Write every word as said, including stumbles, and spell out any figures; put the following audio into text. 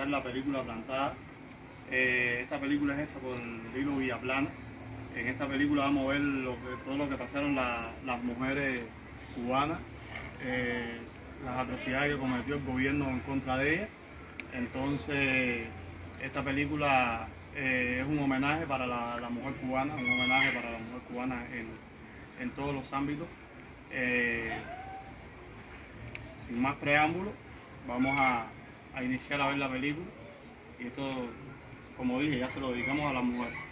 ver la película Plantada. Eh, esta película es hecha por Lilo Villaplana. En esta película vamos a ver lo que, todo lo que pasaron la, las mujeres cubanas, eh, las atrocidades que cometió el gobierno en contra de ellas. Entonces, esta película eh, es un homenaje para la, la mujer cubana, un homenaje para la mujer cubana en, en todos los ámbitos. Eh, sin más preámbulos, vamos a, a iniciar a ver la película. Y esto, como dije, ya se lo dedicamos a la mujer.